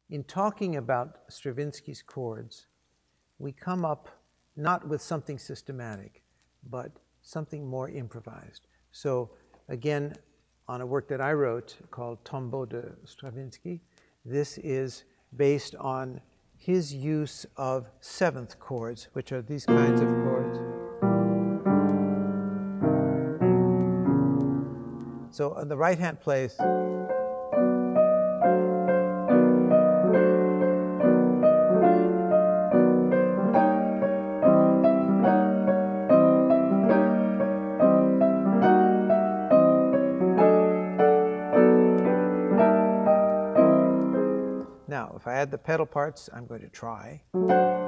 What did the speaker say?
in talking about Stravinsky's chords, we come up not with something systematic, but something more improvised. So again, on a work that I wrote called Tombeau de Stravinsky, this is based on his use of 7th chords, which are these kinds of chords. So on the right-hand place, now, if I add the pedal parts, I'm going to try.